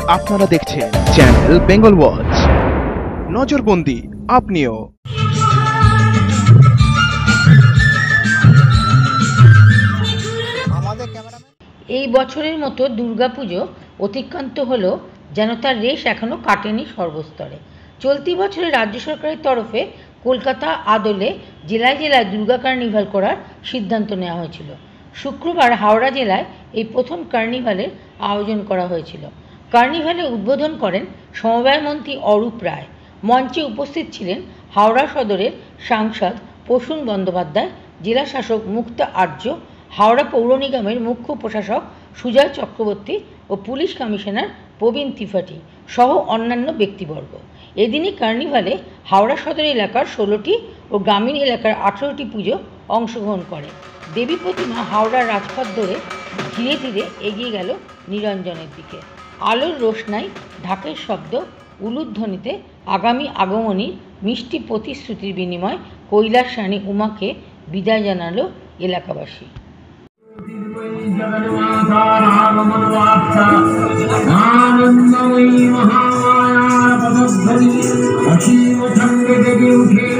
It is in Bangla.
আপনারা দেখছেন চ্যানেল বেঙ্গল ওয়াচ। নজরবন্দি আপনিও। এই বছরের মতো দুর্গাপুজো অতিক্রান্ত হলেও যেন তার রেশ এখনও কাটেনি সর্বস্তরে। চলতি বছরে রাজ্য সরকারের তরফে কলকাতা আদলে জেলায় জেলায় দুর্গা কার্নিভাল করার সিদ্ধান্ত নেওয়া হয়েছিল। শুক্রবার হাওড়া জেলায় এই প্রথম কার্নিভালের আয়োজন করা হয়েছিল। কার্নিভালে উদ্বোধন করেন সমবায় মন্ত্রী অরূপ রায়। মঞ্চে উপস্থিত ছিলেন হাওড়া সদরের সাংসদ প্রসূন বন্দ্যোপাধ্যায়, জেলা শাসক মুক্তা আর্য, হাওড়া পৌর নিগমের মুখ্য প্রশাসক সুজয় চক্রবর্তী ও পুলিশ কমিশনার প্রবীণ ত্রিপাঠী সহ অন্যান্য ব্যক্তিবর্গ। এদিনই কার্নিভালে হাওড়া সদর এলাকার 16টি ও গ্রামীণ এলাকার 18টি পুজো অংশগ্রহণ করে। দেবী প্রতিমা হাওড়ার রাজপথ ধরে ধীরে ধীরে এগিয়ে গেল নিরঞ্জনের দিকে। আলোর রোশনাই, ঢাকের শব্দ, উলুধ্বনিতে আগামী আগমনীর মিষ্টি প্রতিশ্রুতির বিনিময় কৈলাস রানী উমাকে বিদায় জানালো এলাকাবাসী। আনন্দময়ী মহামায়া পদধ্বনি অসীম ছন্দে জেগে উঠে